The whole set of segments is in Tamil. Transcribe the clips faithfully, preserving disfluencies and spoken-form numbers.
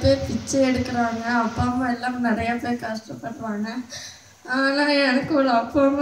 பேர் பிச்சை எடுக்கிறாங்க. அப்பா அம்மா எல்லாம் நிறைய பேர் கஷ்டப்படுறாங்க. ஆனால் எனக்கு ஒரு அப்பா அம்மா.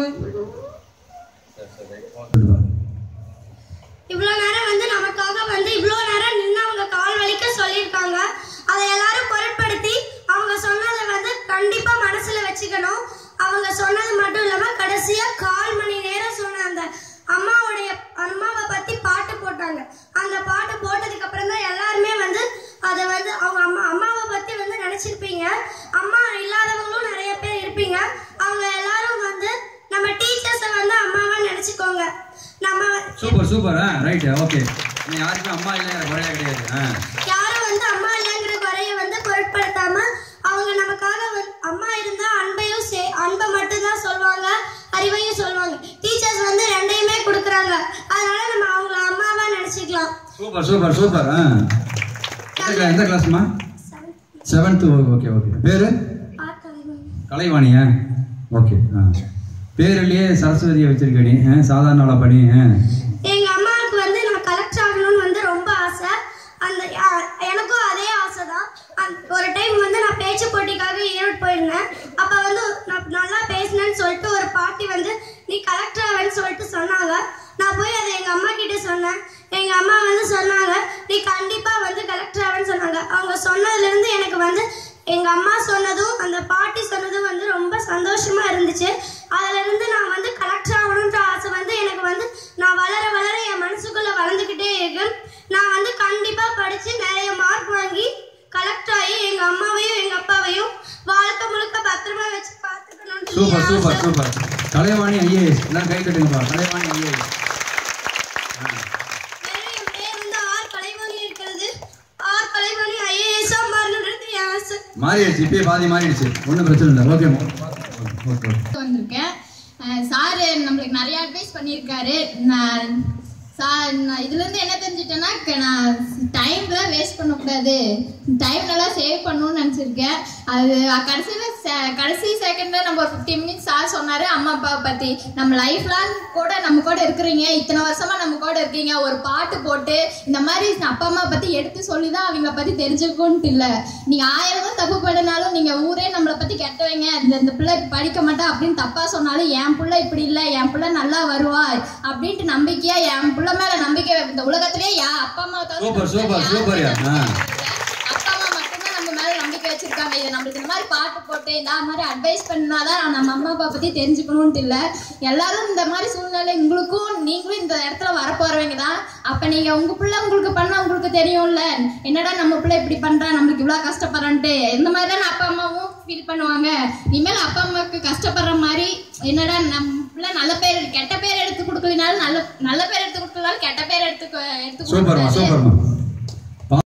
இவ்வளோ நேரம் வந்து நமக்காக வந்து இவ்வளோ நேரம் நின்று அவங்க கால் வலிக்க சொல்லியிருக்காங்க. அதை எல்லாரும் பொருட்படுத்தி அவங்க சொன்னதை வந்து கண்டிப்பாக மனசில் வச்சுக்கணும். அவங்க சொன்னது மட்டும் இல்லாமல் கடைசியாக கால் மணி நேரம் சொன்ன அந்த அம்மாவுடைய அம்மாவை பற்றி பாட்டு போட்டாங்க. அந்த பாட்டு போட்டதுக்கு அப்புறம் தான் எல்லாருமே வந்து அதை வந்து அவங்க அம்மா அம்மாவை பற்றி வந்து நினச்சிருப்பீங்க. அம்மா இல்லாதவங்களும் நிறைய பேர் இருப்பீங்க. அவங்க எல்லாரும் வந்து நம்ம டீச்சர்ஸை வந்து அம்மாவா நினச்சிக்கோங்க. நம்ம super super ah right okay. நீ யாருமே அம்மா இல்லைங்கிற குறைய கிடையாது. யாரும் வந்து அம்மா இல்லைங்கிற குறைய வந்து பொருட்படுத்தாம அவங்க நமக்காக அம்மா இருந்தா அன்பையும் அன்பை மட்டும்தான் சொல்லுவாங்க, அறிவையும் சொல்லுவாங்க. டீச்சர்ஸ் வந்து ரெண்டையுமே கொடுக்குறாங்க. அதனால நம்ம அவங்கள அம்மாவா நினைச்சுக்கலாம். Super super super. ஆ எந்த கிளாஸ்மா? செவன்த். Okay okay. பேரு கலைவாணியா? ஓகே. ஆ பேர்லயே சரஸ்வதியை வச்சிருக்கடி. சாதாரண ஆளா படி. எங்க அம்மாவுக்கு வந்து நான் கலெக்டர் ஆகணும்னு வந்து ரொம்ப ஆசை. அந்த எனக்கும் அதே ஆசை தான். ஒரு டைம் வந்து நான் பேச்சு போட்டிக்காக ஈரோடு போயிருந்தேன். அப்போ வந்து நான் நல்லா பேசினேன்னு சொல்லிட்டு ஒரு பாட்டி வந்து நீ கலெக்டர் ஆவேன்னு சொல்லிட்டு சொன்னாங்க. நான் போய் அதை எங்கள் அம்மா கிட்ட சொன்னேன். எங்கள் அம்மா வந்து சொன்னாங்க நீ கண்டிப்பாக வந்து கலெக்டர் ஆவேன்னு சொன்னாங்க. அவங்க சொன்னதுலேருந்து எனக்கு வந்து எங்கள் அம்மா சொன்னதும் அந்த பாட்டி சொன்னதும் வந்து ரொம்ப சந்தோஷமாக இருந்துச்சு. அதிலிருந்து நான் வந்து கலெக்டர் ஆகணுன்ற ஆசை வந்து எனக்கு வந்து நான் வளர வளர என் மனசுக்குள்ளே வளர்ந்துக்கிட்டே இருக்கு. நான் வந்து கண்டிப்பாக படித்து நிறைய மார்க் வாங்கி கலெக்டர் ஆகி எங்கள் அம்மாவையும் எங்கள் அப்பாவையும் வாழ்க்கை முழுக்க பத்திரமா வச்சு பார்த்துக்கணும். Super super super. Kalaivani IAS. எல்லாம் கை கட்டுங்கப்பா. கலைவாணி ஐஏஎஸ். என் பேர் வந்து ஆர் கலைவாணி இருக்கிறது. ஆர் கலைவாணி ஐஏஎஸ்ஸா மாறணுன்றது என் ஆசை. மாறிடுச்சு. இப்பயே பாதி மாறிடுச்சு. ஒன்றும் பிரச்சனை இல்லை. Okay okay. வந்திருக்கேன். சார் நம்மளுக்கு நிறைய அட்வைஸ் பண்ணியிருக்காரு. நான் சார் நான் இதுலேருந்து என்ன தெரிஞ்சுட்டேன்னா நான் டைம்லாம் வேஸ்ட் பண்ணக்கூடாது, டைம் நல்லா சேவ் பண்ணணும்னு நினச்சிருக்கேன். அது கடைசியில் கடைசி செகண்டில் நம்ம ஒரு ஃபிஃப்டி மினிட்ஸ் சார் சொன்னார் அம்மா அப்பாவை பற்றி. நம்ம லைஃப் லாங் கூட நம்ம கூட இருக்கிறீங்க, இத்தனை வருஷமாக நம்ம கூட இருக்கீங்க. ஒரு பாட்டு போட்டு இந்த மாதிரி அப்பா அம்மா பற்றி எடுத்து சொல்லி தான் அவங்கள பற்றி தெரிஞ்சுக்கோன்ட்டு இல்லை. நீங்கள் ஆயிரம் தான் தப்பு பண்ணினாலும் நீங்கள் ஊரே நம்மளை பற்றி கெட்டவங்க, இந்த இந்த பிள்ளை படிக்க மாட்டா அப்படின்னு தப்பாக சொன்னாலும் என் பிள்ளை இப்படி இல்லை, என் பிள்ளை நல்லா வருவா அப்படின்ட்டு நம்பிக்கையா என் பிள்ளை மேல நம்பிக்கை. இந்த உலகத்திலே யா அப்பா அம்மா அப்பா அம்மா மட்டும்தான் நம்ம மேல நம்பிக்கை வச்சிருக்காங்க. இதை நம்மளுக்கு இந்த மாதிரி பாட்டு போட்டு இந்த மாதிரி அட்வைஸ் பண்ணாதான் நம்ம அம்மா அப்பா பத்தி தெரிஞ்சுக்கணும்ட்டு இல்லை. எல்லாரும் இந்த மாதிரி சூழ்நிலை உங்களுக்கும் நீங்களும் இந்த இடத்துல வரப்போறவங்க தான். அப்ப நீங்க உங்க பிள்ளை உங்களுக்கு பண்ணா உங்களுக்கு தெரியும்ல, என்னடா நம்ம பிள்ளை இப்படி பண்றா, நம்மளுக்கு இவ்வளவு கஷ்டப்படுறான்ட்டு. இந்த மாதிரி தானே அப்பா அம்மாவும் ஃபீல் பண்ணுவாங்க. இனிமேல் அப்பா அம்மாவுக்கு கஷ்டப்படுற மாதிரி என்னடா நம்ம பிள்ளை நல்ல பேர் கெட்ட பேர் எடுத்து கொடுக்கலனாலும் நல்ல நல்ல பேர் எடுத்து கொடுக்கலனாலும் கெட்ட பேர் எடுத்து எடுத்து சூப்பர்மா சூப்பர்மா.